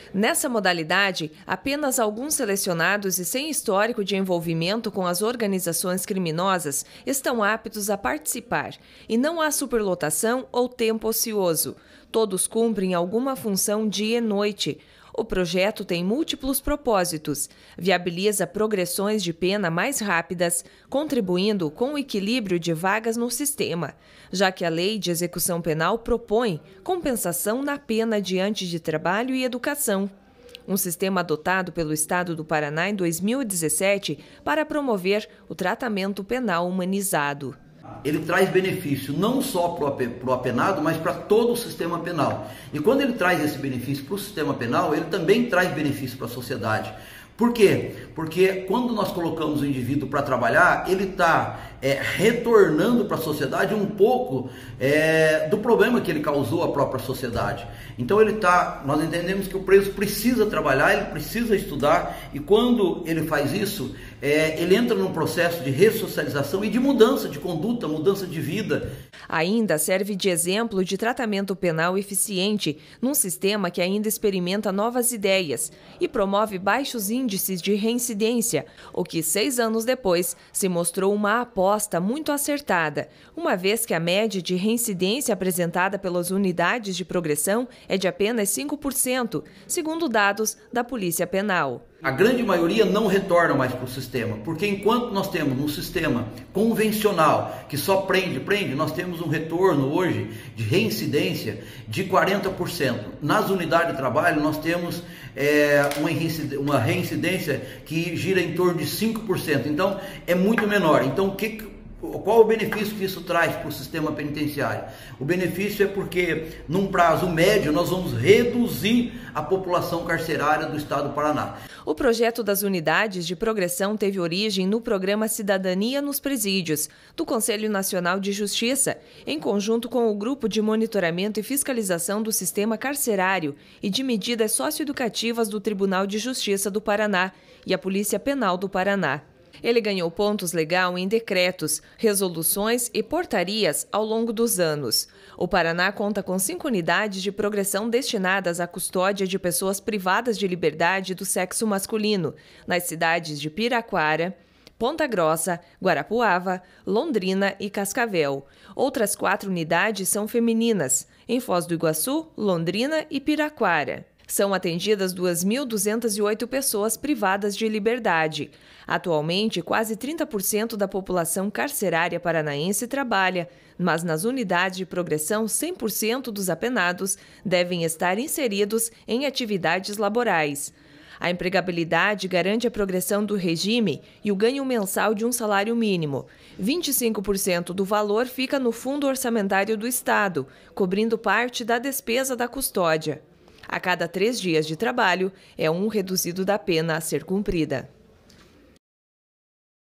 Nessa modalidade, apenas alguns selecionados e sem histórico de envolvimento com as organizações criminosas estão aptos a participar, e não há superlotação ou tempo ocioso. Todos cumprem alguma função dia e noite. O projeto tem múltiplos propósitos, viabiliza progressões de pena mais rápidas, contribuindo com o equilíbrio de vagas no sistema, já que a Lei de Execução Penal propõe compensação na pena diante de trabalho e educação. Um sistema adotado pelo Estado do Paraná em 2017 para promover o tratamento penal humanizado. Ele traz benefício não só para o apenado, mas para todo o sistema penal. E quando ele traz esse benefício para o sistema penal, ele também traz benefício para a sociedade. Por quê? Porque quando nós colocamos o indivíduo para trabalhar, ele está retornando para a sociedade um pouco do problema que ele causou à própria sociedade. Então nós entendemos que o preso precisa trabalhar, ele precisa estudar, e quando ele faz isso, ele entra num processo de ressocialização e de mudança de conduta, mudança de vida. Ainda serve de exemplo de tratamento penal eficiente num sistema que ainda experimenta novas ideias e promove baixos índices de reincidência, o que 6 anos depois se mostrou uma aposta muito acertada, uma vez que a média de reincidência apresentada pelas unidades de progressão é de apenas 5%, segundo dados da Polícia Penal. A grande maioria não retorna mais para o sistema, porque enquanto nós temos um sistema convencional que só prende, nós temos um retorno hoje de reincidência de 40%. Nas unidades de trabalho nós temos uma reincidência que gira em torno de 5%, então é muito menor. Então qual o benefício que isso traz para o sistema penitenciário? O benefício é porque, num prazo médio, nós vamos reduzir a população carcerária do Estado do Paraná. O projeto das unidades de progressão teve origem no programa Cidadania nos Presídios, do Conselho Nacional de Justiça, em conjunto com o Grupo de Monitoramento e Fiscalização do Sistema Carcerário e de Medidas Socioeducativas do Tribunal de Justiça do Paraná e a Polícia Penal do Paraná. Ele ganhou pontos legal em decretos, resoluções e portarias ao longo dos anos. O Paraná conta com 5 unidades de progressão destinadas à custódia de pessoas privadas de liberdade do sexo masculino, nas cidades de Piraquara, Ponta Grossa, Guarapuava, Londrina e Cascavel. Outras 4 unidades são femininas, em Foz do Iguaçu, Londrina e Piraquara. São atendidas 2.208 pessoas privadas de liberdade. Atualmente, quase 30% da população carcerária paranaense trabalha, mas nas unidades de progressão, 100% dos apenados devem estar inseridos em atividades laborais. A empregabilidade garante a progressão do regime e o ganho mensal de um salário mínimo. 25% do valor fica no fundo orçamentário do Estado, cobrindo parte da despesa da custódia. A cada 3 dias de trabalho, é um reduzido da pena a ser cumprida.